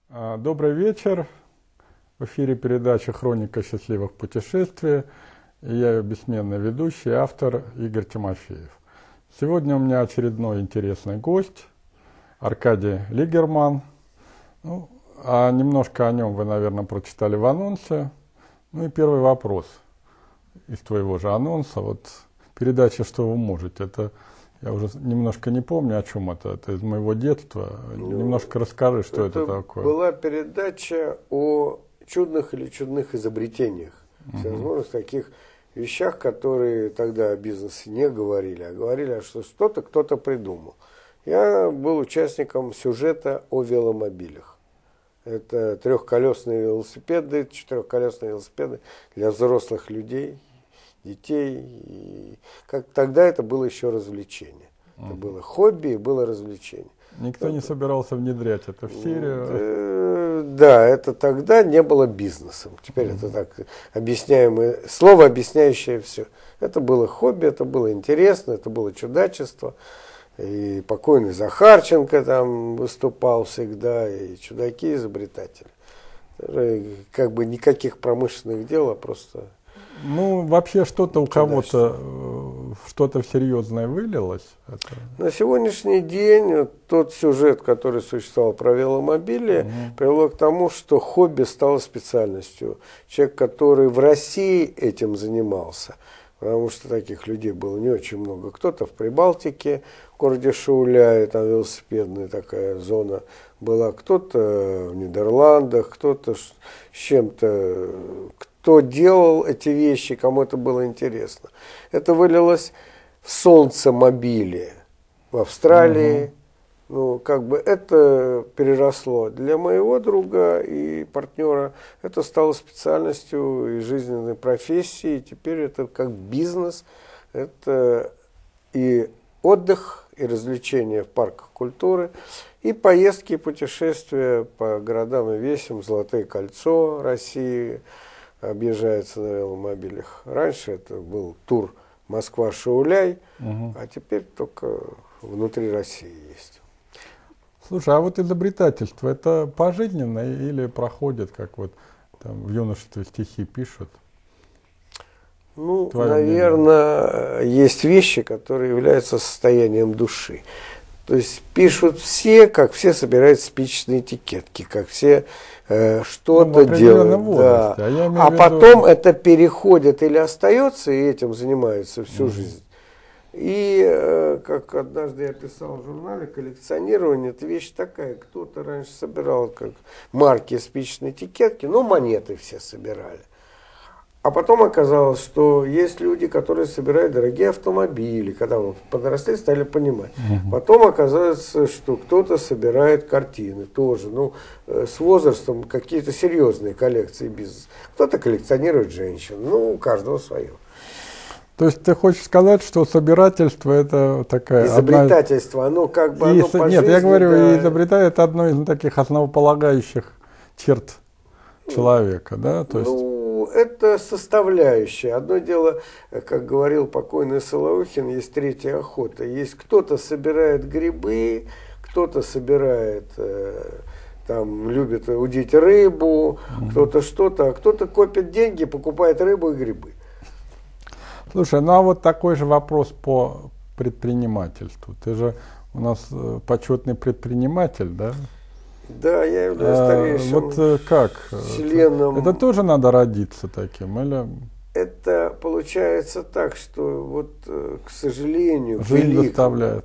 Добрый вечер. В эфире передача «Хроника счастливых путешествий». И я ее бессменный ведущий, автор Игорь Тимофеев. Сегодня у меня очередной интересный гость, Аркадий Лигерман. Немножко о нем вы, наверное, прочитали в анонсе. И первый вопрос из твоего же анонса. Передача «Что вы можете?» Это я уже немножко не помню, о чем это. Это из моего детства. Немножко расскажи, что это такое. Была передача о чудных или чудных изобретениях. Всевозможных таких вещах, которые тогда о бизнесе не говорили, а говорили, что что-то кто-то придумал. Я был участником сюжета о веломобилях. Это трехколесные велосипеды, четырехколесные велосипеды для взрослых людей, детей. И тогда это было еще развлечение. Это было хобби и было развлечение. Никто не собирался внедрять это в серию. Да, это тогда не было бизнесом. Теперь это так объясняемое, слово, объясняющее все. Это было хобби, это было интересно, это было чудачество. И покойный Захарченко там выступал всегда, и чудаки, изобретатели. Как бы никаких промышленных дел, а просто... Вообще что-то у кого-то, что-то серьезное вылилось? На сегодняшний день тот сюжет, который существовал про веломобили, привело к тому, что хобби стало специальностью. Человек, который в России этим занимался, потому что таких людей было не очень много. Кто-то в Прибалтике, в городе Шауляе, там велосипедная такая зона была, кто-то в Нидерландах, кто-то с чем-то... Кто делал эти вещи, кому это было интересно. Это вылилось в солнцемобили в Австралии. Это переросло. Для моего друга и партнера это стало специальностью и жизненной профессией. Теперь это как бизнес. Это и отдых, и развлечения в парках культуры, и поездки, и путешествия по городам и весям. Золотое кольцо России объезжается на веломобилях. Раньше это был тур Москва-Шауляй, а теперь только внутри России есть. Слушай, а изобретательство, это пожизненно или проходит, как там в юношестве стихи пишут? Наверное, есть вещи, которые являются состоянием души. То есть пишут все, как все собирают спичечные этикетки, как все что-то делают. Возрасте, да. Потом это переходит или остается, и этим занимаются всю жизнь. И, как однажды я писал в журнале, коллекционирование – это вещь такая. Кто-то раньше собирал как марки спичечные этикетки, монеты все собирали. А потом оказалось, что есть люди, которые собирают дорогие автомобили, когда мы подросли, стали понимать. Потом оказалось, что кто-то собирает картины тоже. С возрастом какие-то серьезные коллекции бизнеса. Кто-то коллекционирует женщин. У каждого свое. То есть ты хочешь сказать, что собирательство это такая... Изобретательство, оно по жизни... Нет, я говорю, изобретать это одно из таких основополагающих черт человека, да? То есть... Это составляющая. Одно дело, как говорил покойный Солоухин, есть третья охота. Есть кто-то собирает грибы, кто-то собирает, любит удить рыбу, кто-то что-то, а кто-то копит деньги, покупает рыбу и грибы. Слушай, такой же вопрос по предпринимательству. Ты же у нас почетный предприниматель, да? Да, я являюсь старейшим членом. Это тоже надо родиться таким, или? Это получается так, что к сожалению, жизнь заставляет.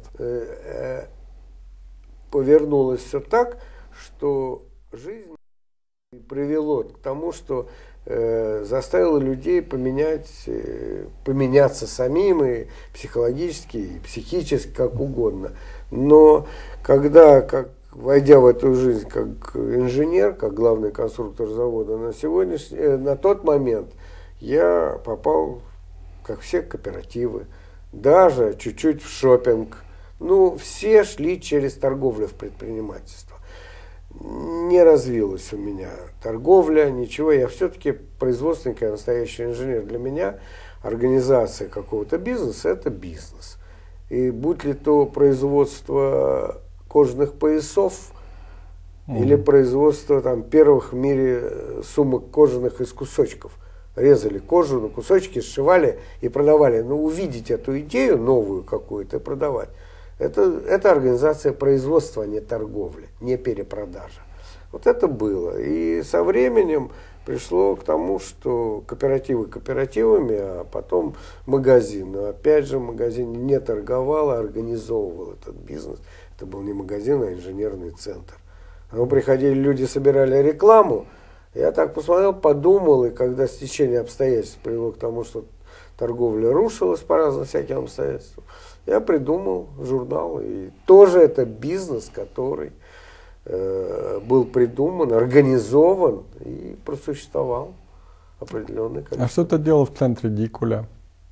Повернулось все так, что жизнь привело к тому, что заставило людей поменяться самим и психологически, и психически, как угодно. Но когда, войдя в эту жизнь как инженер, как главный конструктор завода, на тот момент я попал, как все, в кооперативы, даже чуть-чуть в шопинг. Все шли через торговлю в предпринимательство. Не развилась у меня торговля, ничего. Я все-таки производственник, я настоящий инженер. Для меня организация какого-то бизнеса – это бизнес. И будь ли то производство кожаных поясов Или производство там, первых в мире сумок кожаных из кусочков. Резали кожу на кусочки, сшивали и продавали. Но увидеть эту идею новую какую-то и продавать, это организация производства, а не торговли, не перепродажа. Вот это было. И со временем пришло к тому, что кооперативы кооперативами, а потом магазин. Но опять же, магазин не торговал, а организовывал этот бизнес. Это был не магазин, а инженерный центр. Приходили люди, собирали рекламу. Я так посмотрел, подумал, и когда стечение обстоятельств привело к тому, что торговля рушилась по разным всяким обстоятельствам, я придумал журнал. И тоже это бизнес, который был придуман, организован и просуществовал определенное количество. А что ты делал в центре Дикуля?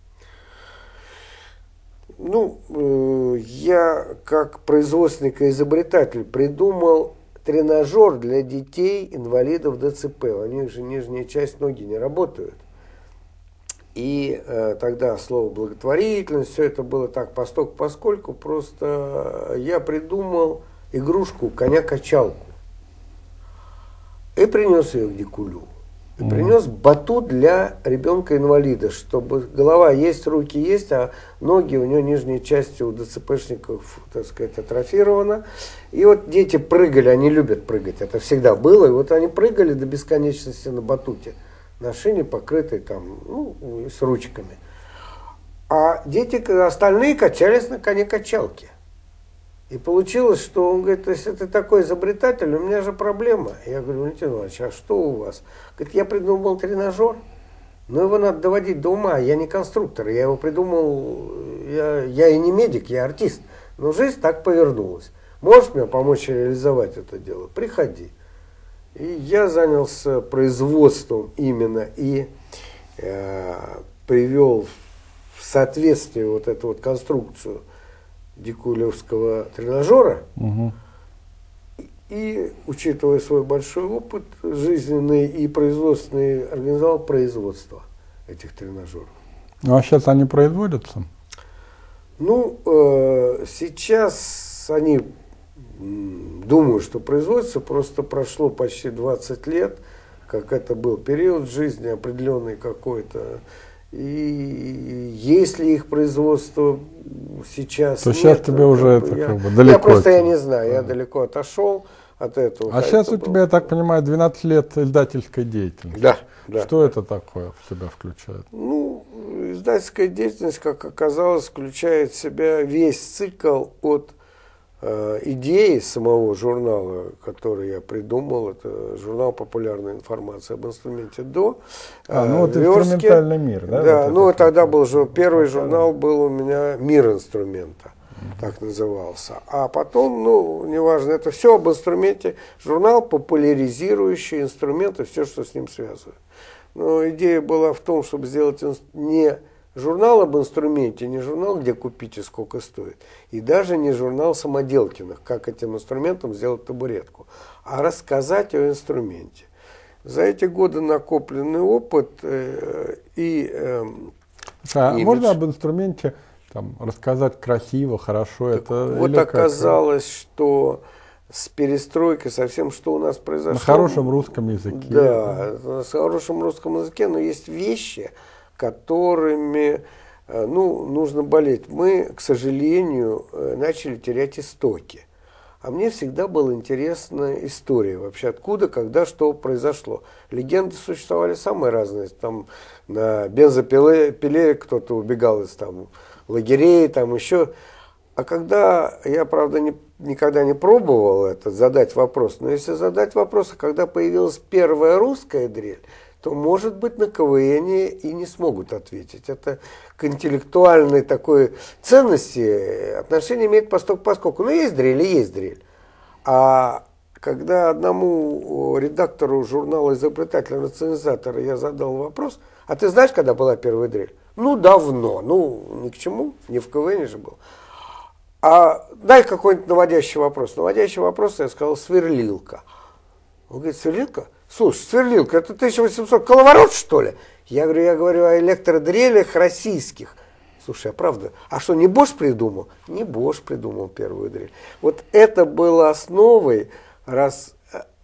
Я как производственник и изобретатель придумал тренажер для детей, инвалидов ДЦП. У них же нижняя часть ноги не работают. И тогда слово благотворительность, все это было так поскольку просто я придумал игрушку коня-качалку. И принес ее к Дикулю. И принес батут для ребенка-инвалида, чтобы голова есть, руки есть, а ноги у него нижняя часть у ДЦПшников, так сказать, атрофирована. И вот дети прыгали, они любят прыгать, это всегда было. И вот они прыгали до бесконечности на батуте, на шине, покрытой там, с ручками. А дети остальные качались на коне-качалке. И получилось, что он говорит, если ты такой изобретатель, у меня же проблема. Я говорю, Валентин Иванович, а что у вас? Говорит, я придумал тренажер, но его надо доводить до ума. Я не конструктор, я его придумал, я и не медик, я артист. Но жизнь так повернулась. Можешь мне помочь реализовать это дело? Приходи. И я занялся производством именно и привел в соответствие вот эту вот конструкцию дикулевского тренажера. И, учитывая свой большой опыт жизненный и производственный, организовал производство этих тренажеров. Ну, а сейчас они производятся? Сейчас они, думаю, что производятся, просто прошло почти 20 лет, как это был период жизни определенный какой-то. И если их производство сейчас то нет, сейчас тебе уже это как бы далеко. Я не знаю, я далеко отошел от этого. А сейчас у тебя, я так понимаю, 12 лет издательской деятельности. Да. Что это такое в себя включает? Издательская деятельность, как оказалось, включает в себя весь цикл от идеи самого журнала, который я придумал, это журнал популярной информации об инструменте до инструментальный мир, да? Да, тогда был первый журнал был у меня «Мир инструмента», так назывался. А потом, неважно, это все об инструменте, журнал, популяризирующий инструменты, все, что с ним связано. Но идея была в том, чтобы сделать не журнал об инструменте, не журнал, где купить и сколько стоит, и даже не журнал самоделкиных, как этим инструментом сделать табуретку, а рассказать о инструменте. За эти годы накопленный опыт можно об инструменте рассказать красиво, хорошо? Вот оказалось, что с перестройкой, со всем, что у нас произошло. На хорошем русском языке. Да, на хорошем русском языке, но есть вещи, которыми нужно болеть. Мы, к сожалению, начали терять истоки. А мне всегда была интересна история вообще, откуда, когда, что произошло. Легенды существовали самые разные. Там на бензопиле кто-то убегал из лагерей, еще. А когда, я, правда, никогда не пробовал задать вопрос, но если задать вопрос, когда появилась первая русская дрель, то, может быть, на КВН и не смогут ответить. Это к интеллектуальной такой ценности отношение имеет поскольку. Есть дрель и есть дрель. А когда одному редактору журнала «Изобретатель-рационализатор» я задал вопрос, а ты знаешь, когда была первая дрель? Давно. Ни к чему, не в КВН же был. А дай какой-нибудь наводящий вопрос. Наводящий вопрос, я сказал, сверлилка. Он говорит, сверлилка? Слушай, сверлилка, это 1800 коловорот, что ли? Я говорю о электродрелях российских. Слушай, а правда? А что, не Бош придумал? Не Бош придумал первую дрель. Вот это было основой, раз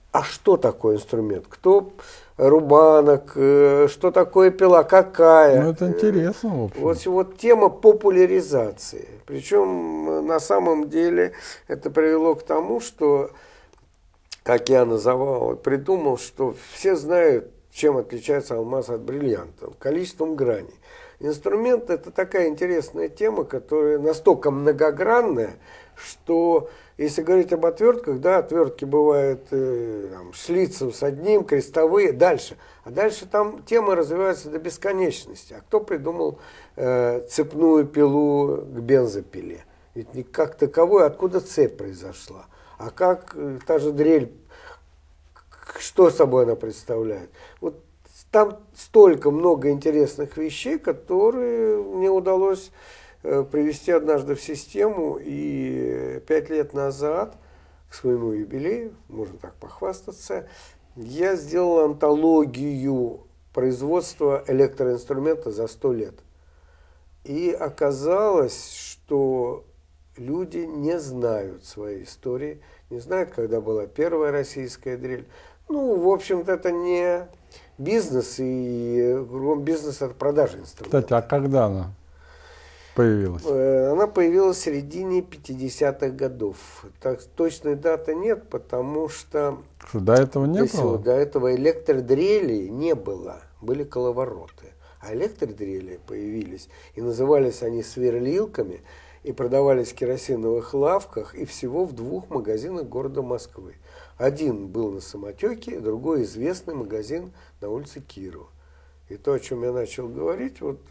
а что такое инструмент? Кто рубанок, что такое пила, какая? Ну, это интересно, в общем. Вот тема популяризации. Причем на самом деле это привело к тому, что, как я называл, придумал, что все знают, чем отличается алмаз от бриллианта, количеством граней. Инструмент – это такая интересная тема, которая настолько многогранная, что если говорить об отвертках, да, отвертки бывают шлицев с одним, крестовые, дальше. А дальше там тема развивается до бесконечности. А кто придумал цепную пилу к бензопиле? Ведь не как таковой, откуда цепь произошла? А как та же дрель, что собой она представляет? Вот там столько много интересных вещей, которые мне удалось привести однажды в систему. И 5 лет назад, к своему юбилею, можно так похвастаться, я сделал антологию производства электроинструмента за 100 лет. И оказалось, что люди не знают своей истории, не знают, когда была первая российская дрель. Ну, в общем-то, это не бизнес, и бизнес – это продажа инструментов. Кстати, а когда она появилась? Она появилась в середине 50-х годов. Так, точной даты нет, потому что До этого не было? до этого электродрелей не было, были коловороты. А электродрели появились, и назывались они сверлилками, и продавались в керосиновых лавках, и всего в 2 магазинах города Москвы. Один был на Самотеке, другой известный магазин на улице Кирова. И то, о чем я начал говорить, вот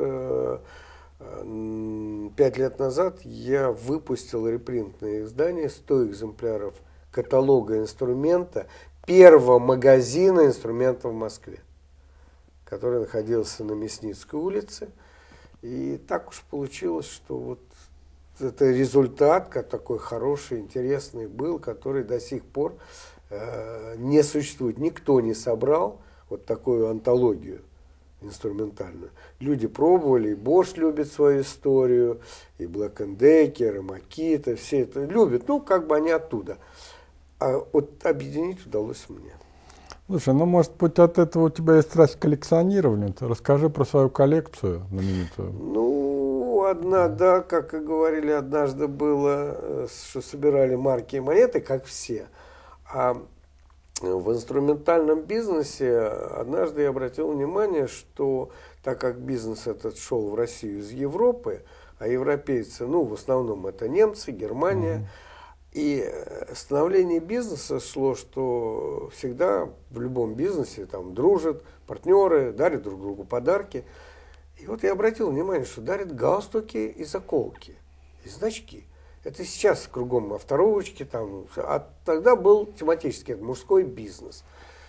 5 лет назад я выпустил репринтное издание, 100 экземпляров каталога инструмента первого магазина инструментов в Москве, который находился на Мясницкой улице. И так уж получилось, что вот это результат такой хороший, интересный был, который до сих пор не существует. Никто не собрал вот такую антологию инструментальную. Люди пробовали, и Bosch любит свою историю, и Black & Decker, и Makita, все это любят, ну, как бы они оттуда. А вот объединить удалось мне. Слушай, ну, может быть, от этого у тебя есть страсть к коллекционированию? Ты расскажи про свою коллекцию знаменитую. Ну, да, как и говорили, однажды было, что собирали марки и монеты, как все. А в инструментальном бизнесе однажды я обратил внимание, что так как бизнес этот шел в Россию из Европы, а европейцы, ну, в основном это немцы, Германия, и становление бизнеса шло, что всегда в любом бизнесе там дружат, партнеры, дарят друг другу подарки. И вот я обратил внимание, что дарят галстуки и заколки, и значки. Это сейчас кругом авторучки, там, а тогда был тематический мужской бизнес.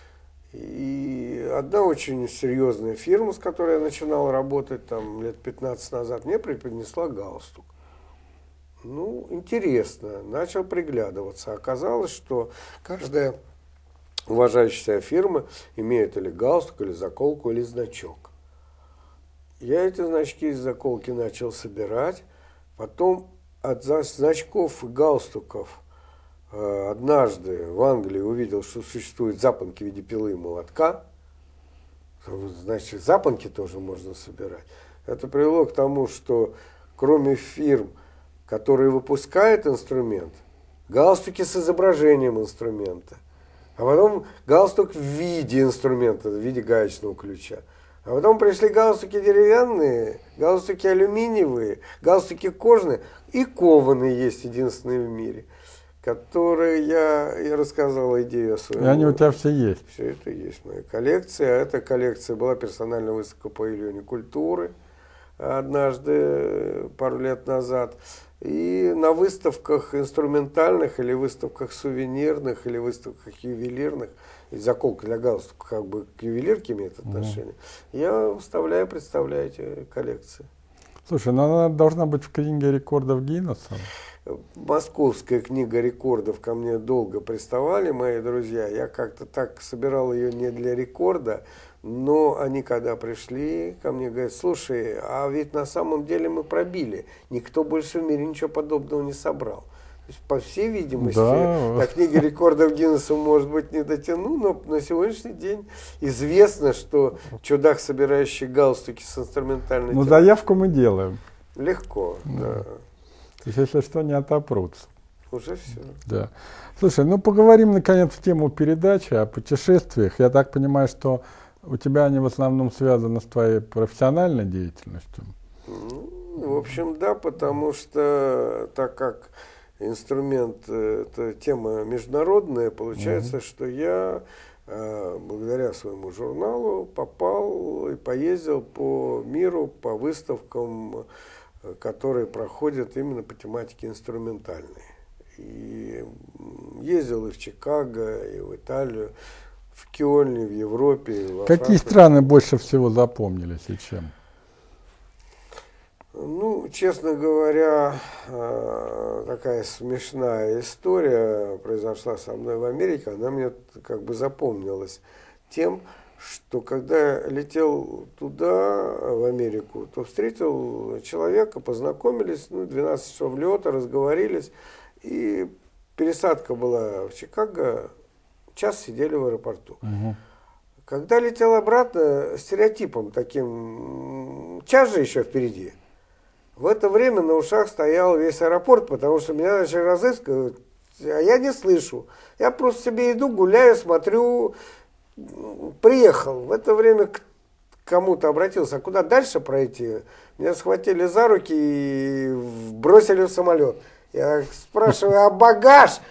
И одна очень серьезная фирма, с которой я начинал работать там, лет 15 назад, мне преподнесла галстук. Ну, интересно, начал приглядываться. Оказалось, что каждая уважающая фирма имеет или галстук, или заколку, или значок. Я эти значки и заколки начал собирать, потом от значков и галстуков однажды в Англии увидел, что существуют запонки в виде пилы и молотка. Значит, запонки тоже можно собирать. Это привело к тому, что кроме фирм, которые выпускают инструмент, галстуки с изображением инструмента, а потом галстук в виде инструмента, в виде гаечного ключа. А потом пришли галстуки деревянные, галстуки алюминиевые, галстуки кожаные и кованые есть единственные в мире, которые я рассказал идею о своем. И они у тебя все есть. Все это есть в моей коллекции. А эта коллекция была персональная выставка по павильоне культуры однажды, пару лет назад. И на выставках инструментальных или выставках сувенирных, или выставках ювелирных, и заколка для галстука как бы к ювелирке имеет отношение, я выставляю, представляю эти коллекции. Слушай, ну она должна быть в книге рекордов Гиннесса. Московская книга рекордов ко мне долго приставали мои друзья. Я как-то так собирал ее не для рекорда, но они когда пришли ко мне, говорят: слушай, а ведь на самом деле мы пробили. Никто больше в мире ничего подобного не собрал. По всей видимости, Да. до книги рекордов Гиннесса, может быть, не дотяну, но на сегодняшний день известно, что чудак, собирающий галстуки с инструментальной Ну, тематикой, заявку мы делаем. легко, да. То есть, если что, не отопрутся. Уже все. Да. Слушай, ну поговорим, наконец, в тему передачи о путешествиях. Я так понимаю, что у тебя они в основном связаны с твоей профессиональной деятельностью. В общем, да, потому что так как инструмент это тема международная, получается, что я благодаря своему журналу попал и поездил по миру, по выставкам, которые проходят именно по тематике инструментальной. И ездил и в Чикаго, и в Италию, в Кёльне, в Европе. Во Какие Франкфурте. страны больше всего запомнились и чем? Ну, честно говоря, такая смешная история произошла со мной в Америке. Она мне как бы запомнилась тем, что когда летел туда, в Америку, то встретил человека, познакомились, 12 часов лета, разговорились. И пересадка была в Чикаго, час сидели в аэропорту. Угу. Когда летел обратно, стереотипом таким, час же еще впереди. В это время на ушах стоял весь аэропорт, потому что меня начали разыскивать, а я не слышу. Я просто себе иду, гуляю, смотрю, приехал. В это время к кому-то обратился, а куда дальше пройти? Меня схватили за руки и бросили в самолет. Я спрашиваю, а багаж?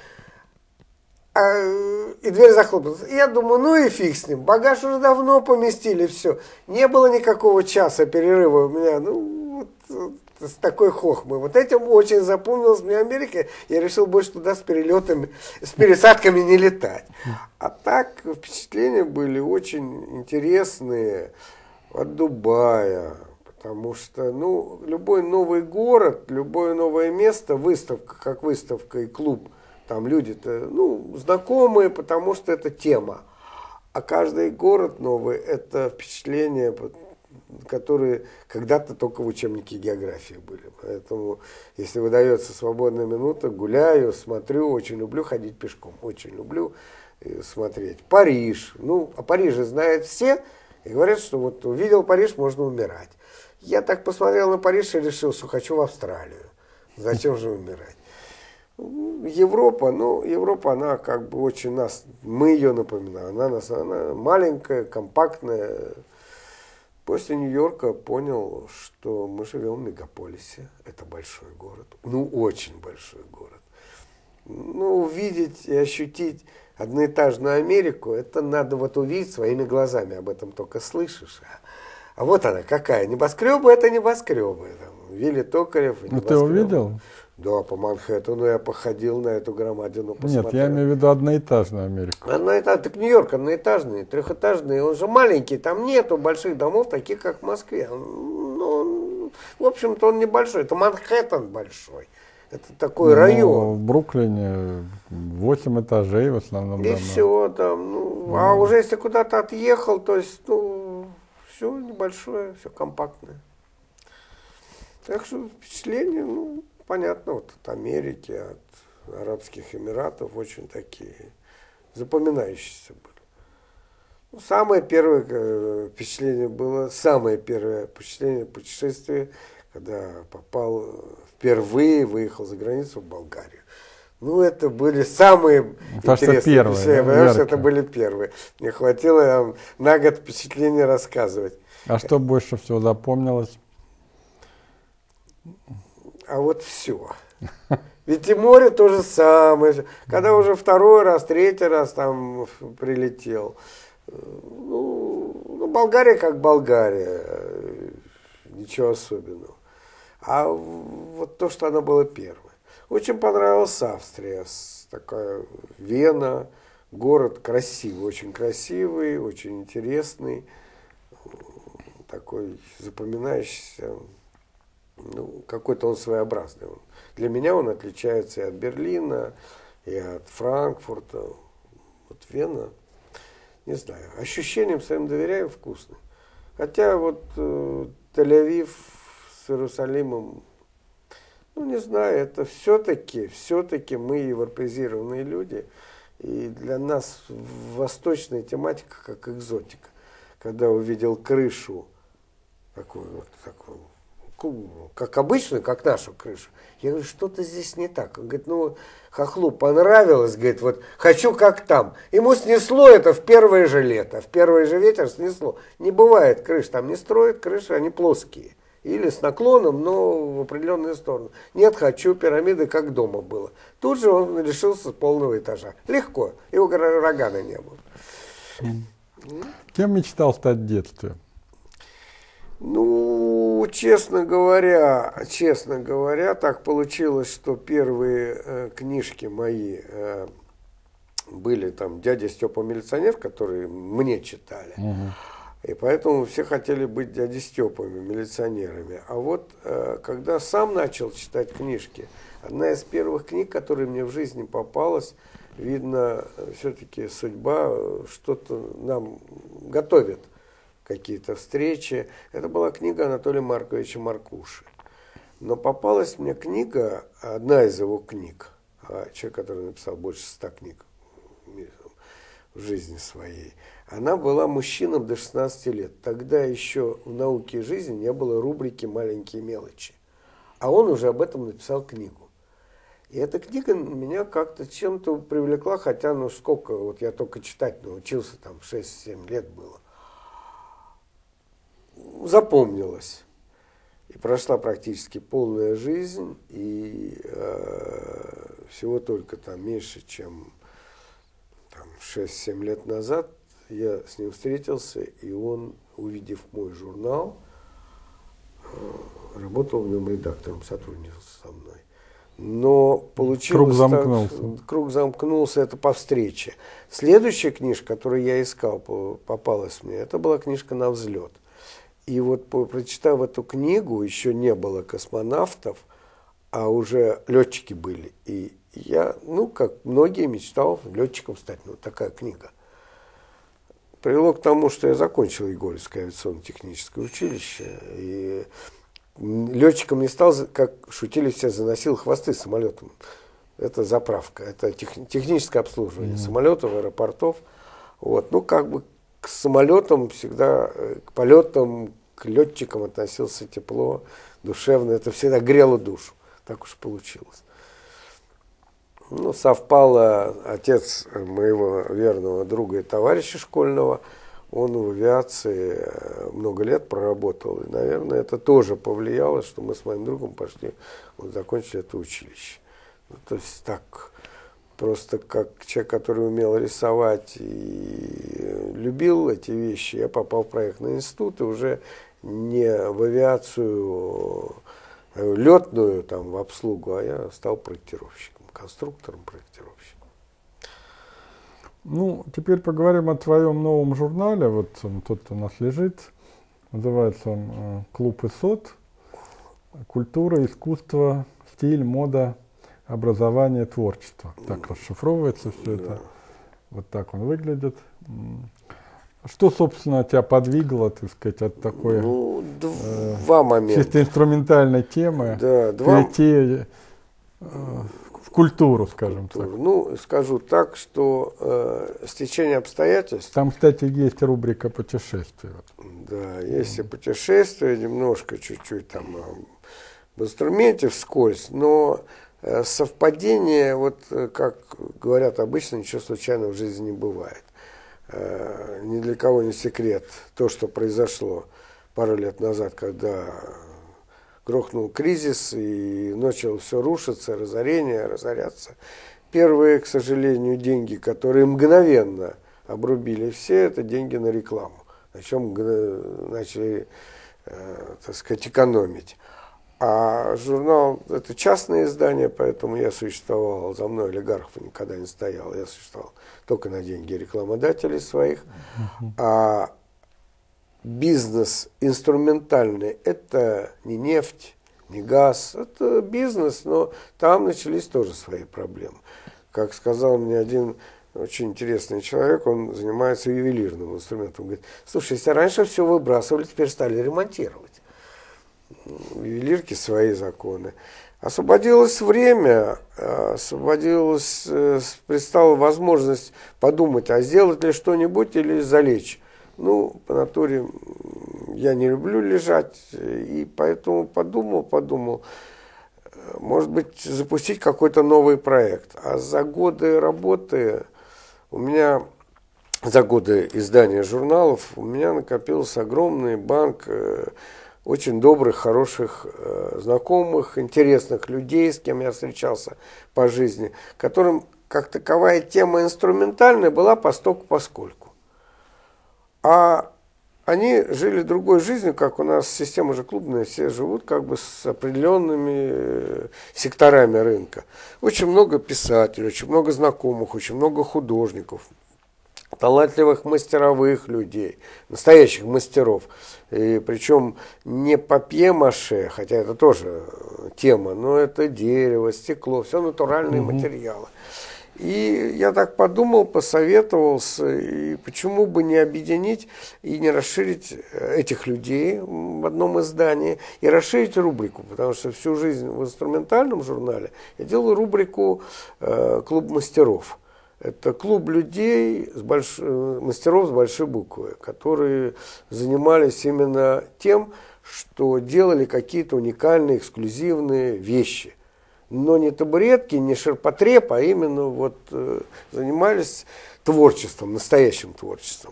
И дверь захлопнулась. Я думаю, ну и фиг с ним. Багаж уже давно поместили, все. Не было никакого часа перерыва у меня. Ну, вот, с такой хохмой. Вот этим очень запомнилась мне Америка. Я решил больше туда с перелетами, с пересадками не летать. А так впечатления были очень интересные от Дубая. Потому что, ну, любой новый город, любое новое место, выставка, как выставка и клуб, там люди-то, ну, знакомые, потому что это тема. А каждый город новый – это впечатления, которые когда-то только в учебнике географии были. Поэтому, если выдается свободная минута, гуляю, смотрю, очень люблю ходить пешком, очень люблю смотреть. Париж. Ну, о Париже знают все, и говорят, что вот увидел Париж, можно умирать. Я так посмотрел на Париж и решил, что хочу в Австралию. Зачем же умирать? Европа, ну, Европа, она как бы очень нас, мы ее напоминаем. Она маленькая, компактная. После Нью-Йорка понял, что мы живем в мегаполисе. Это большой город. Ну, очень большой город. Ну, увидеть и ощутить одноэтажную Америку, это надо вот увидеть своими глазами. Об этом только слышишь. А вот она какая. Небоскребы – это небоскребы. Там, Вилли Токарев. Ну, ты увидел? Да, по Манхэттену я походил на эту громадину, посмотрел. Нет, я имею в виду одноэтажную Америку. Так Нью-Йорк одноэтажный, трехэтажный, он же маленький, там нету больших домов, таких как в Москве. Ну, в общем-то, он небольшой, это Манхэттен большой. Это такой район. В Бруклине 8 этажей в основном. И все там. Ну, а уже если куда-то отъехал, то есть, ну, все небольшое, все компактное. Так что впечатление, ну, понятно, вот от Америки, от Арабских Эмиратов очень такие запоминающиеся были. Ну, самое первое впечатление было, самое первое впечатление путешествия, когда впервые выехал за границу в Болгарию. Ну, это были самые интересные впечатления, потому что это были первые. Мне хватило на год впечатления рассказывать. А что больше всего запомнилось? А вот все. Ведь и море то же самое. Когда уже второй раз, третий раз там прилетел. Ну, Болгария как Болгария. Ничего особенного. А вот то, что она была первой. Очень понравилась Австрия. Такая Вена. Город красивый, очень интересный. Такой запоминающийся. Ну, какой-то он своеобразный. Для меня он отличается и от Берлина, и от Франкфурта. Вот Вена, не знаю, ощущениям своим доверяю, вкусный. Хотя вот Тель-Авив с Иерусалимом, Ну, не знаю, это все-таки мы европеизированные люди, и для нас восточная тематика как экзотика. Когда увидел крышу, такую, как обычную, как нашу крышу, я говорю, что-то здесь не так. Он говорит, ну, хохлу понравилось, говорит, вот хочу как там. Ему снесло это в первое же лето, в первый же ветер снесло. Не бывает крыш, там не строят крыши, они плоские. Или с наклоном, но в определенную сторону. Нет, хочу пирамиды, как дома было. Тут же он лишился полного этажа. Легко, его рогана не было. Кем мечтал стать в детстве? Ну, честно говоря, так получилось, что первые книжки мои были там «Дядя Степа милиционер», которые мне читали. И поэтому все хотели быть дядей Степами, милиционерами. А вот когда сам начал читать книжки, одна из первых книг, которая мне в жизни попалась, видно, все-таки судьба что-то нам готовит, какие-то встречи. Это была книга Анатолия Марковича Маркуши. Но попалась мне книга, одна из его книг, человек, который написал больше 100 книг в жизни своей, она была мужчинам до 16 лет. Тогда еще в «Науке и жизни» не было рубрики «Маленькие мелочи». А он уже об этом написал книгу. И эта книга меня как-то чем-то привлекла, хотя, ну сколько, вот я только читать научился, там 6-7 лет было. Запомнилась. И прошла практически полная жизнь, и всего только там меньше, чем 6-7 лет назад я с ним встретился, и он, увидев мой журнал, работал в нем редактором, сотрудничал со мной. Но получилось круг замкнулся, это по встрече. Следующая книжка, которую я искал, попалась мне, это была книжка «На взлет». И вот, прочитав эту книгу, еще не было космонавтов, а уже летчики были. И я, ну, как многие, мечтал летчиком стать. Ну, такая книга. Привело к тому, что я закончил Егорьевское авиационно-техническое училище. И летчиком не стал, как шутили все, заносил хвосты самолетом. Это заправка, это техническое обслуживание самолетов, аэропортов. Вот. Ну, как бы к самолетам всегда, к полетам, к летчикам относился тепло, душевно. Это всегда грело душу. Так уж получилось. Ну, совпало, отец моего верного друга и товарища школьного, он в авиации много лет проработал. И, наверное, это тоже повлияло, что мы с моим другом пошли, вот, закончили это училище. Ну, то есть так, просто как человек, который умел рисовать и любил эти вещи, я попал в проектный институт и уже не в авиацию летную, там, в обслугу, а я стал проектировщиком, конструктором, проектировщиком. Ну, теперь поговорим о твоем новом журнале. Вот он тут у нас лежит. Называется он «Клуб Исот. Культура, искусство, стиль, мода, образование, творчество». Так расшифровывается все это. Вот так он выглядит. Что, собственно, тебя подвигло, так сказать, от такой два момента. Чисто инструментальной темы перейти в культуру, скажем так? Ну, скажу так, что стечение обстоятельств... Там, кстати, есть рубрика «Путешествия». Да, есть и путешествия, немножко, чуть-чуть там в инструменте вскользь, но совпадение, вот как говорят обычно, ничего случайного в жизни не бывает. Ни для кого не секрет то, что произошло пару лет назад, когда грохнул кризис и начало все рушиться, разоряться. Первые, к сожалению, деньги, которые мгновенно обрубили все, это деньги на рекламу, на чем начали, так сказать, экономить. А журнал – это частное издание, поэтому я существовал, за мной олигархов никогда не стоял, я существовал только на деньги рекламодателей своих. А бизнес инструментальный – это не нефть, не газ, это бизнес, но там начались тоже свои проблемы. Как сказал мне один очень интересный человек, он занимается ювелирным инструментом, говорит, слушай, если раньше все выбрасывали, теперь стали ремонтировать. Ювелирки свои законы. Освободилось время, предстала возможность подумать, а сделать ли что-нибудь или залечь. Ну, по натуре я не люблю лежать, и поэтому подумал, может быть, запустить какой-то новый проект. А за годы работы за годы издания журналов у меня накопился огромный банк очень добрых, хороших знакомых, интересных людей, с кем я встречался по жизни, которым как таковая тема инструментальная была постольку-поскольку. А они жили другой жизнью, как у нас система же клубная, все живут как бы с определенными секторами рынка. Очень много писателей, очень много знакомых, очень много художников, талантливых мастеровых людей, настоящих мастеров. И причем не папье-маше, хотя это тоже тема, но это дерево, стекло, все натуральные материалы. И я так подумал, посоветовался, и почему бы не объединить и не расширить этих людей в одном издании, и расширить рубрику, потому что всю жизнь в инструментальном журнале я делал рубрику «Клуб мастеров». Это клуб людей, мастеров с большой буквы, которые занимались именно тем, что делали какие-то уникальные, эксклюзивные вещи. Но не табуретки, не ширпотреб, а именно вот занимались творчеством, настоящим творчеством.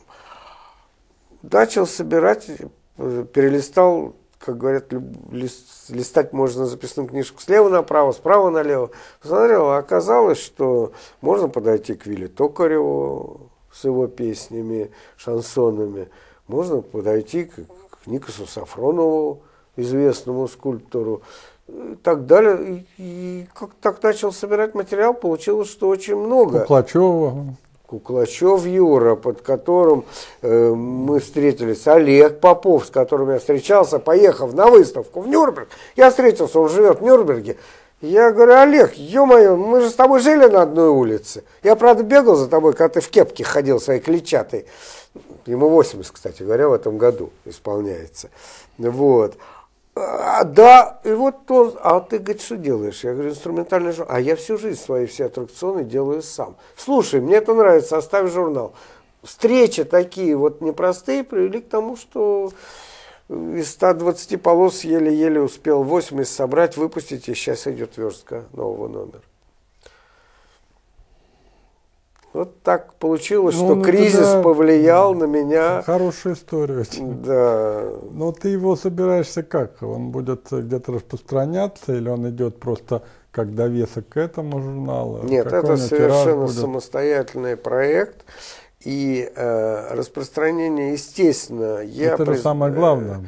Начал собирать, перелистал, как говорят, листать можно записную книжку слева направо, справа налево. Посмотрел, а оказалось, что можно подойти к Вилле Токареву с его песнями, шансонами, можно подойти к Никосу Сафронову, известному скульптору, и так далее. И как так начал собирать материал, получилось, что очень много. Куклачев Юра, под которым мы встретились, Олег Попов, с которым я встречался, поехав на выставку в Нюрнберг. Я встретился, он живет в Нюрнберге. Я говорю: Олег, ё-моё, мы же с тобой жили на одной улице. Я, правда, бегал за тобой, когда ты в кепке ходил своей клетчатой. Ему 80, кстати говоря, в этом году исполняется. Вот. Да, и вот он, а ты, говорит, что делаешь? Я говорю: инструментальный журнал. А я всю жизнь свои все аттракционы делаю сам. Слушай, мне это нравится, оставь журнал. Встречи такие вот непростые привели к тому, что из 120 полос еле-еле успел 80 собрать, выпустить, и сейчас идет верстка нового номера. Вот так получилось, что кризис повлиял на меня. Хорошая история очень. Да. Но ты его собираешься как? Он будет где-то распространяться, или он идет просто как довесок к этому журналу? Нет, это совершенно самостоятельный проект. И распространение, естественно, это же самое главное.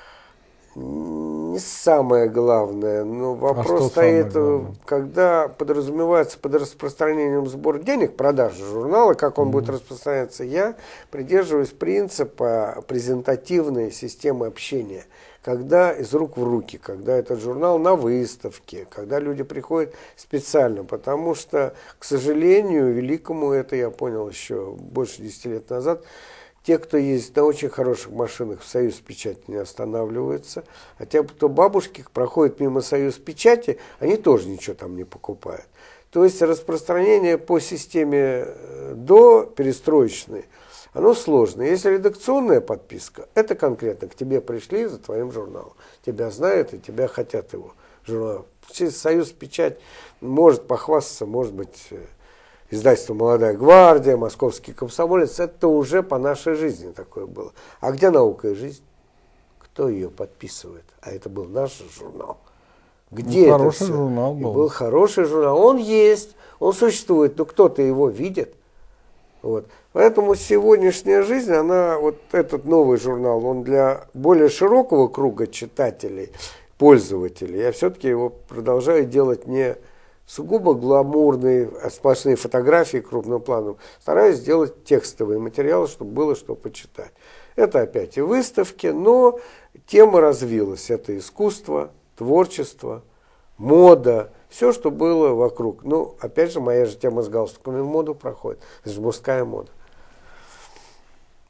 Не самое главное, но вопрос стоит, когда подразумевается под распространением сбор денег, продажа журнала, как он будет распространяться. Я придерживаюсь принципа презентативной системы общения, когда из рук в руки, когда этот журнал на выставке, когда люди приходят специально, потому что, к сожалению, великому, это я понял еще больше 10 лет назад, те, кто ездит на очень хороших машинах, в Союз Печати не останавливаются. А те, кто бабушки проходят мимо Союз Печати, они тоже ничего там не покупают. То есть распространение по системе до перестроечной, оно сложно. Если редакционная подписка, это конкретно к тебе пришли за твоим журналом. Тебя знают и тебя хотят его журнал. Союз Печать может похвастаться, может быть, издательство «Молодая гвардия», «Московский комсомолец», это уже по нашей жизни такое было. А где «Наука и жизнь»? Кто ее подписывает? А это был наш журнал. Где это хороший журнал был. Был хороший журнал. Он есть, он существует, но кто-то его видит. Вот. Поэтому сегодняшняя жизнь, она, вот этот новый журнал, он для более широкого круга читателей, пользователей. Я все-таки его продолжаю делать не сугубо гламурные, сплошные фотографии крупным планом. Стараюсь сделать текстовые материалы, чтобы было что почитать. Это опять и выставки, но тема развилась. Это искусство, творчество, мода, все, что было вокруг. Ну, опять же, моя же тема с галстуками в моду проходит. Это же мужская мода.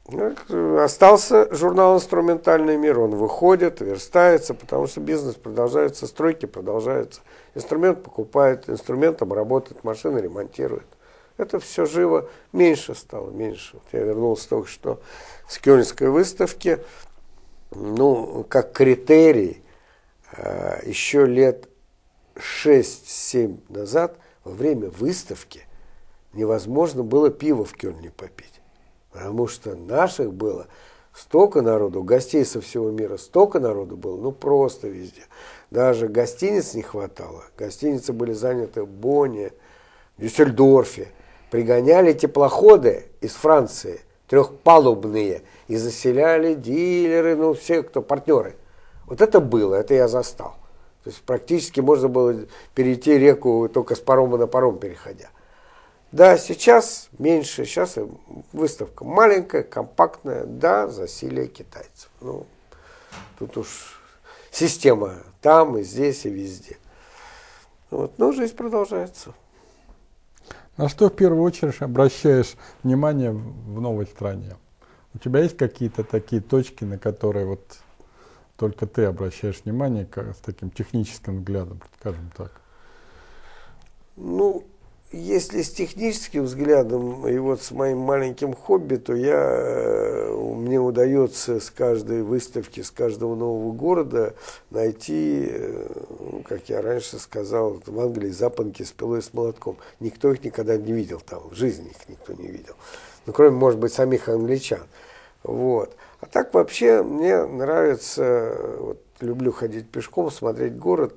Остался журнал «Инструментальный мир». Он выходит, верстается, потому что бизнес продолжается, стройки продолжаются. Инструмент покупает, инструментом работает, машины ремонтирует. Это все живо. Меньше стало, меньше. Вот я вернулся только что с Кёльнской выставки. Ну, как критерий, еще лет 6-7 назад, во время выставки, невозможно было пиво в Кёльне попить. Потому что наших было столько народу, гостей со всего мира столько народу было, ну просто везде. Даже гостиниц не хватало. Гостиницы были заняты в Бонне, в Дюссельдорфе. Пригоняли теплоходы из Франции, трехпалубные, и заселяли дилеры, ну все, кто партнеры. Вот это было, это я застал. То есть практически можно было перейти реку только с парома на паром переходя. Да, сейчас меньше, сейчас выставка маленькая, компактная, да, засилие китайцев. Ну, тут уж система там и здесь и везде. Вот, но жизнь продолжается. На что в первую очередь обращаешь внимание в новой стране? У тебя есть какие-то такие точки, на которые вот только ты обращаешь внимание с таким техническим взглядом, скажем так? Ну, если с техническим взглядом и вот с моим маленьким хобби, то мне удается с каждой выставки, с каждого нового города найти, как я раньше сказал, в Англии запонки с пилой и с молотком. Никто их никогда не видел там, в жизни их никто не видел. Ну, кроме, может быть, самих англичан. Вот. А так вообще мне нравится, вот, люблю ходить пешком, смотреть город,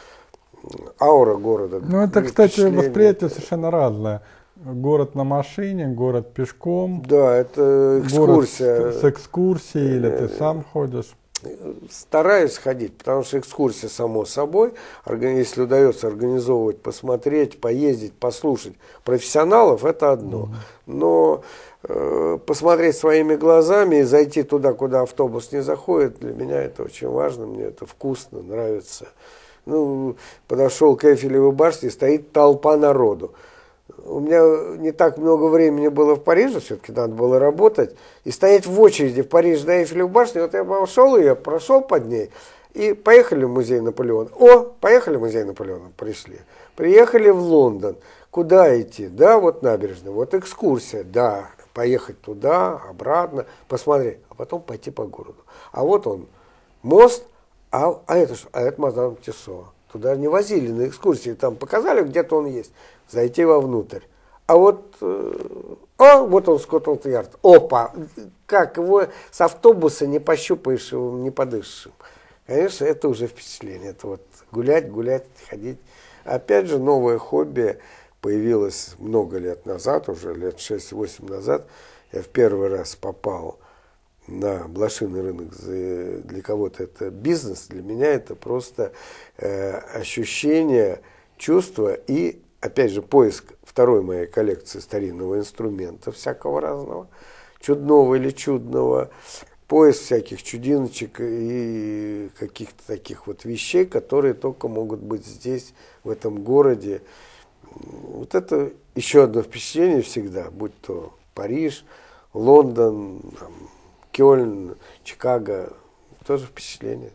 аура города. Ну, это, кстати, восприятие совершенно разное. Город на машине, город пешком. Да, это экскурсия. Город с экскурсией, или ты сам ходишь? Стараюсь ходить, потому что экскурсия, само собой, если удается организовывать, посмотреть, поездить, послушать профессионалов, это одно. Но посмотреть своими глазами и зайти туда, куда автобус не заходит, для меня это очень важно, мне это вкусно, нравится. Ну, подошел к Эйфелевой башне, стоит толпа народу. У меня не так много времени было в Париже, все-таки надо было работать, и стоять в очереди в Париже на Эйфелеву башню. Вот я пошел ее, прошел под ней, и поехали в музей Наполеона. Поехали в музей Наполеона, пришли. Приехали в Лондон. Куда идти? Да, вот набережная, вот экскурсия, да, поехать туда, обратно, посмотреть, а потом пойти по городу. А вот он, мост, а это что? А это Мадам Тюссо. Туда не возили на экскурсии, там показали, где-то он есть. Зайти вовнутрь. А вот, вот он, Скотланд-Ярд. Опа! Как его с автобуса не пощупаешь, его не подышишь. Конечно, это уже впечатление. Это вот гулять, ходить. Опять же, новое хобби появилось много лет назад, уже лет 6-8 назад. Я в первый раз попал на блошиный рынок. Для кого-то это бизнес, для меня это просто ощущение, чувство и, опять же, поиск второй моей коллекции старинного инструмента всякого разного, чудного или чудного, поиск всяких чудиночек и каких-то таких вот вещей, которые только могут быть здесь, в этом городе. Вот это еще одно впечатление всегда, будь то Париж, Лондон, Кёльн, Чикаго, тоже впечатление.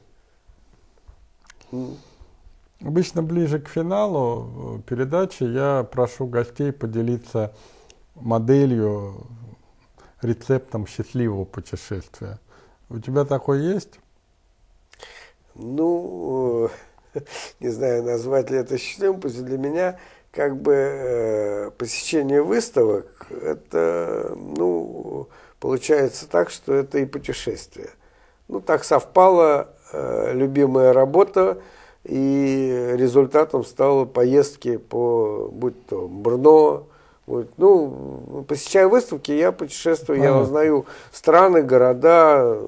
Обычно ближе к финалу передачи я прошу гостей поделиться моделью, рецептом счастливого путешествия. У тебя такой есть? Ну, не знаю, назвать ли это счастливым путем. Для меня как бы посещение выставок, это, ну, получается так, что это и путешествие. Ну, так совпало, любимая работа, и результатом стало поездки по, будь то Брно, ну, посещая выставки, я путешествую, я узнаю страны, города.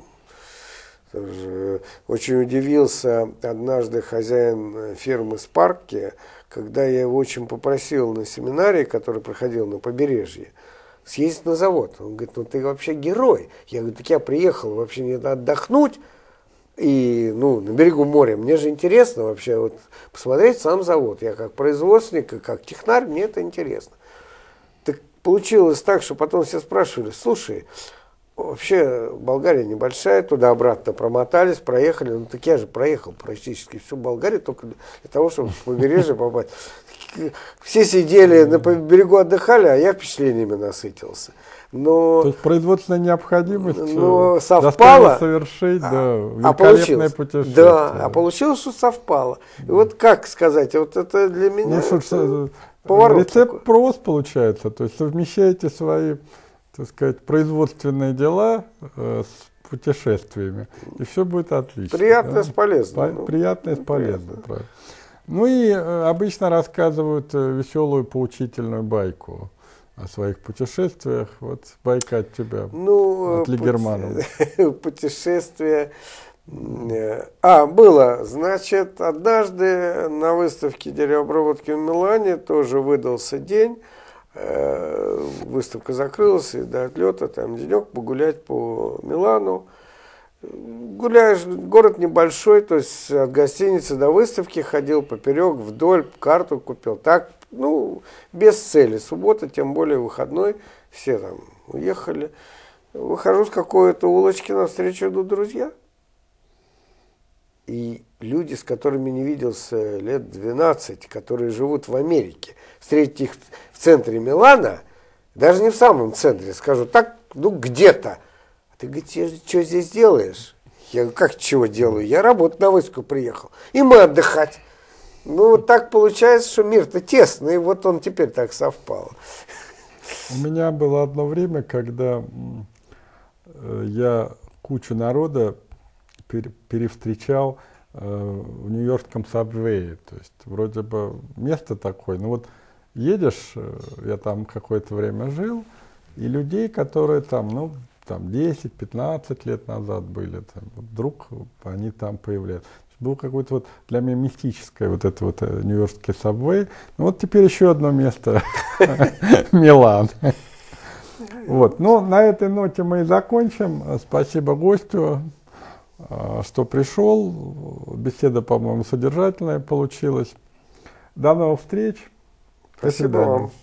Тоже очень удивился однажды хозяин фирмы «Спарки», когда я его очень попросил на семинаре, который проходил на побережье, съездить на завод. Он говорит, ну ты вообще герой. Я говорю, так я приехал вообще не отдохнуть, и, ну, на берегу моря. Мне же интересно вообще вот посмотреть сам завод. Я как производственник, и как технарь, мне это интересно. Так получилось так, что потом все спрашивали, слушай, вообще Болгария небольшая, туда-обратно промотались, проехали. Ну так я же проехал практически всю Болгарию только для того, чтобы с побережья попасть. Все сидели на берегу отдыхали, а я впечатлениями насытился. То Но, есть производственная необходимость но заставила совпало, совершить великолепное получилось. путешествие. Да, а получилось, что совпало. И вот как сказать, вот это для меня Ну что, поворот рецепт такой. прост получается, то есть совмещаете свои, так сказать, производственные дела с путешествиями, и все будет отлично. Приятное да? с полезным. Приятное с полезным, правильно. Ну и обычно рассказывают веселую поучительную байку о своих путешествиях. Вот байка от тебя, от Лигерманова. Путешествие. Было. Значит, однажды на выставке деревообработки в Милане тоже выдался день. Выставка закрылась, и до отлета там денек погулять по Милану. Гуляешь, город небольшой, то есть от гостиницы до выставки ходил поперек, вдоль, карту купил. Так, ну, без цели. Суббота, тем более выходной, все там уехали. Выхожу с какой-то улочки, навстречу идут друзья. И люди, с которыми не виделся лет 12, которые живут в Америке, встретить их в центре Милана, даже не в самом центре, скажу, так, ну, где-то. Ты говоришь, что здесь делаешь? Я говорю, как чего делаю? Я работать на выставку приехал. И мы отдыхать. Ну, вот так получается, что мир-то тесный, и вот он теперь так совпал. У меня было одно время, когда я кучу народа перевстречал в нью-йоркском сабвее. То есть вроде бы место такое, но вот едешь, я там какое-то время жил, и людей, которые там, ну, там 10-15 лет назад были, там, вдруг они там появляются. Был какой-то вот для меня мистическое вот это вот нью-йоркский сабвей. Ну вот теперь еще одно место Милан. Вот. Ну, на этой ноте мы и закончим. Спасибо гостю, что пришел. Беседа, по-моему, содержательная получилась. До новых встреч. Спасибо вам.